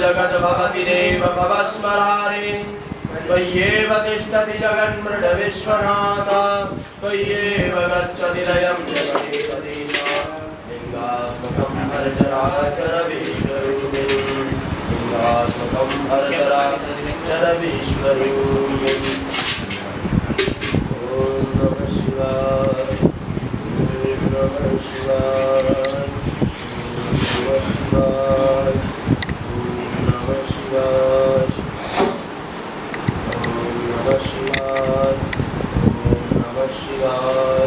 जगद्भवति देव भवस्मरारे त्वय्येव तिष्ठति जगन्मृड विश्वनाथ त्वय्येव गच्छति लयं जगदेवदेश लिङ्गात्मकं हरचराचर विश्वरूपिणी लिङ्गात्मकं हरचराचर विश्वरूपिणी ॐ नमः शिवाय नमः शिवाय नमः शिवाय नमः शिवाय नमः शिवाय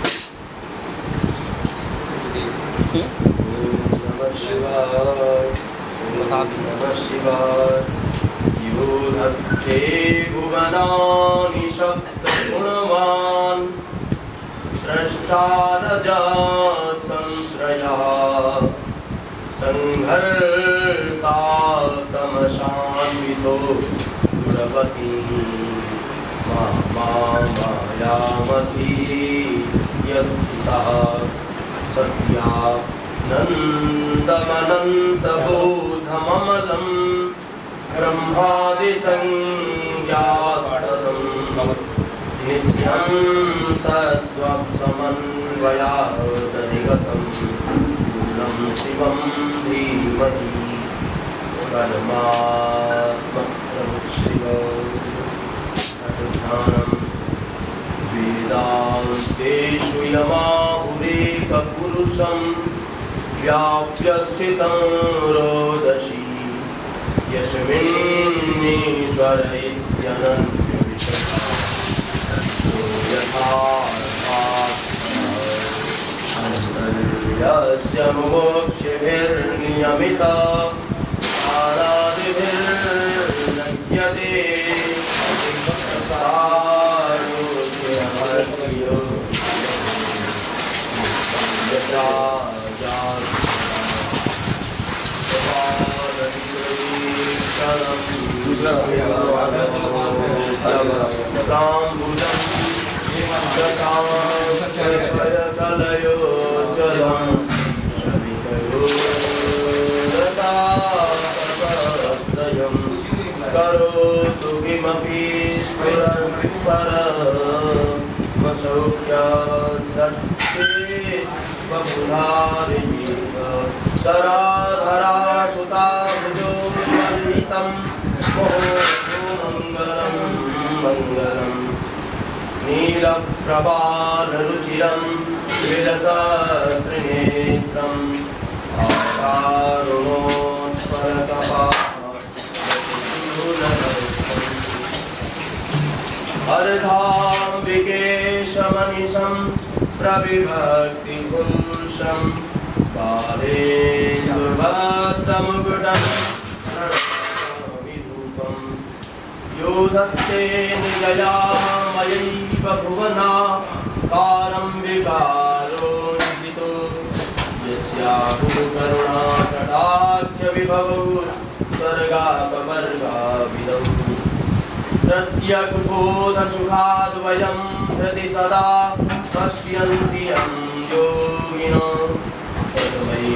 नमः शिवाय नमः शिवाय यो धत्ते भुवनानि शब्दगुणवान् स्रष्टारजा संश्रयः संहर्ता तमशान्वितो गुणवती मायामती यस्तुतः सत्यानन्दमनन्तबोधममलं ब्रह्मादिसंज्ञास्तदं नित्यं सत्त्वसमन्वयादधिगतं पूर्णं शिवं धीमहि परमात्मप्रमुखशिवं वेदान्तेषु यमाहुरेकपुरुषं व्याप्य स्थितं रोदसी यस्मिन्नीश्वर यस्य मोक्षभिर्नियमिता आरादिभिर्नश्यते करोतु किमपि सराधरा सुता भुजो मलितं मङ्गलं मङ्गलं नीलप्रभालरुचिरं विलसत्रिनेत्रं अर्धाम्बिकेशमनिशं प्रविभक्तिभूषं बालेन्दुभक्तमुकुटं विधूपं यो धत्ते निजयामयैव भुवना कारं विकारोन्वितो यस्याहुकरुणाकटाक्षविभवौ स्वर्गापवर्गाविदौ प्रत्यग्बोधसुखाद्वयं हृदि सदा पश्यन्ति यं योगिनो तस्मै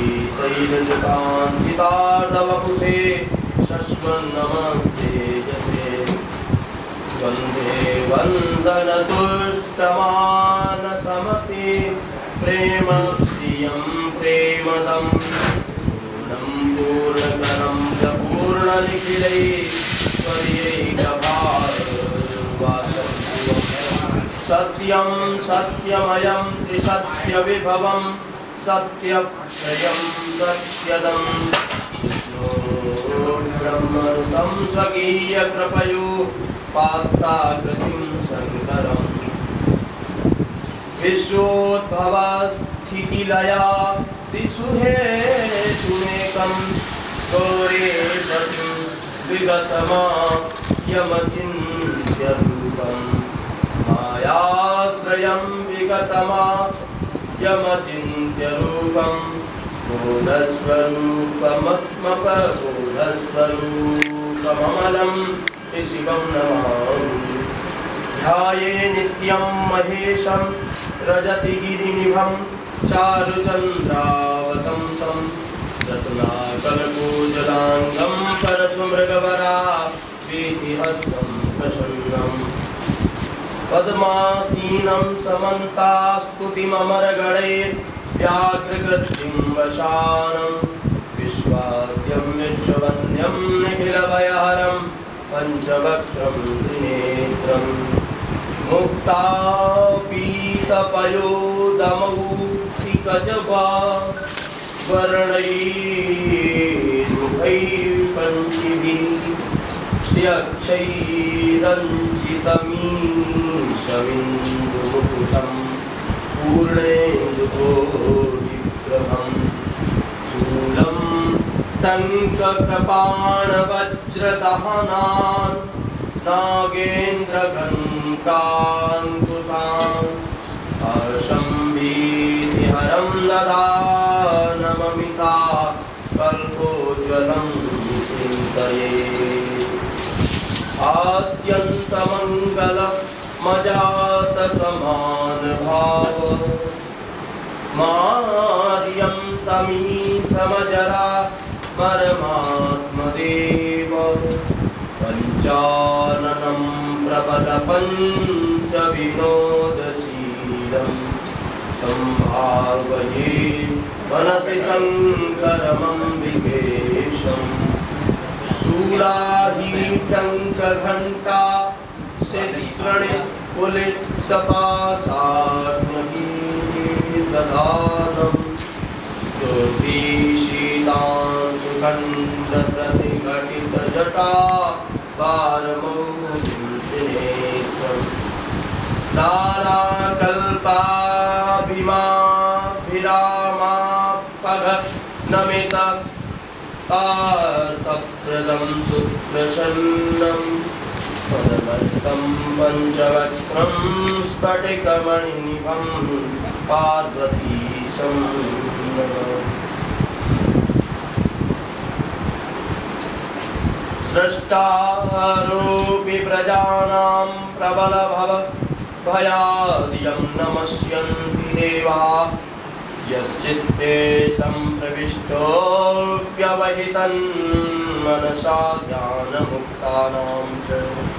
शैलजुकान्तितार्धवपुषे शश्वन्नमस्तेजसे वन्दे वन्दनतुष्टमानसमते प्रेमप्रियं प्रेमदं पूर्णं पूर्णकरं च पूर्णनिखिलैश्वर्यैकभारवासं सत्यं सत्यमयं त्रिसत्यविभवं सत्यक्षयं सत्यदं ब्रह्मरुतं स्वकीयकृपयो पात्ताकृतिं शङ्करम् विश्वोद्भवस्थितिलया त्रिषुहेषुमेकं गौरेशतु विगतमायमचिन्त्यरूपं मायाश्रयं विगतमायमचिन्त्यरूपं बोधस्वरूपमस्मपबोधस्वरूपममलं शिवं नमामि ध्याये नित्यं महेशं रजतिगिरिनिभं चारुचन्द्रावतंसं रत्नाकल्पोजलाङ्गं सुमृगवरा वीथिहस्तं प्रसन्नम् पद्मासीनं समन्तास्तुतिममरगणैर्व्याघ्रकृतिं वशानं विश्वाद्यं विश्ववन्द्यं निखिलभयहरं पञ्चवक्त्रं त्रिनेत्रम् मुक्तापीतपयोदमौक्तिकजवा वर्णैर्मुखैर्पञ्चिभिः श्रियक्षैरञ्चितमीशमिन्दुमुकुटं पूर्णेन्दुकोटिप्रभं शूलं टङ्ककृपाणवज्रदहनान् नागेन्द्रघण्टाङ्कुशान् हर्षं भीतिहरं ददानममिता कल्पोज्ज्वलं चिन्तये आद्यन्तमङ्गलमजातसमानभाव मार्यं समीसमजरा परमात्मदेव पञ्चाननं प्रबलपञ्चविनोदशीलं सम्भावये मनसि शङ्करमम्बिकेशम् शूलाहीटङ्कघण्टा शिश्रणिपुलित्सपासात्मगीतदानं दुर्भिषीतांशुखण्डप्रतिघटितजटा वारमौलिं ताराकल्पाभिमाभिरामापघनमित तार्थप्रदं सुप्रसन्नं पदमस्तं पञ्चवक्त्रं स्फटिकमणिनिभं पार्वतीशं स्रष्टारोऽपि प्रजानां प्रबलभवभयादियं नमस्यन्ति देवाः यश्चित्ते सम्प्रविष्टोऽप्यवहितं मनसा ध्यानमुक्तानां च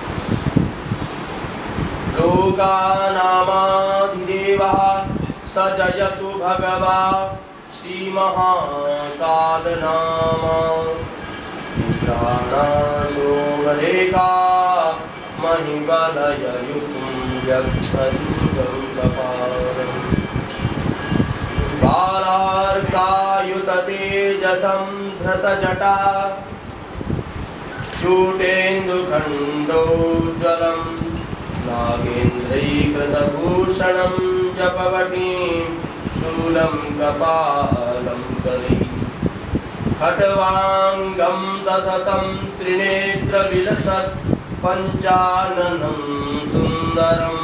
लोकानामाधिदेवः स जयतु भगवा श्रीमहाकालनामा प्राणासोमरेखा महिबलययुतं व्यक्तदुर्गं कपालम् बालार्कायुततेजसं धृतजटा चूटेन्दुखण्डोज्ज्वलं नागेन्द्रैकृतभूषणं जपवटीं शूलं कपालं करी खट्वाङ्गं सततं त्रिनेत्रविलसत् पञ्चाननं सुन्दरं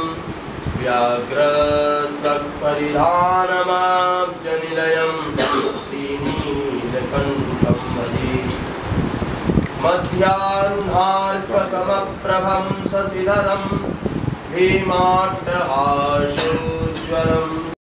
व्याघ्रत्वक्परिधानमाब्जनिलयं श्रीनीलकण्ठं भजे मध्याह्नार्कसमप्रभं शशिधरं भीमाट्टहासोज्ज्वलं